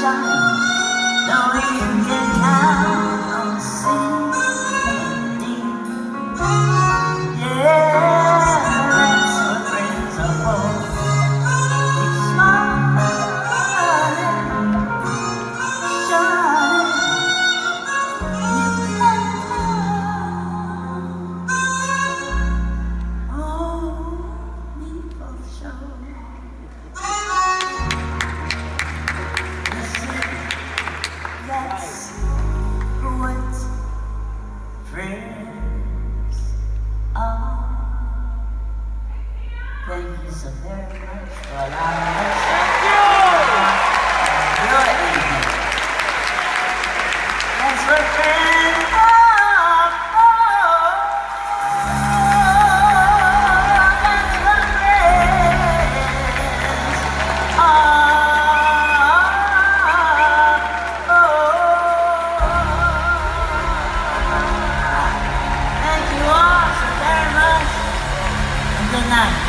shine. No, you can count on sea and deep. Yeah, that's what brings a boat. Keep smiling, shining. That's what friends are. Thank you so very much for allowing us. Thank you! Your evening. That's what friends are. That's what friends are. Thank you all so very much, and good night.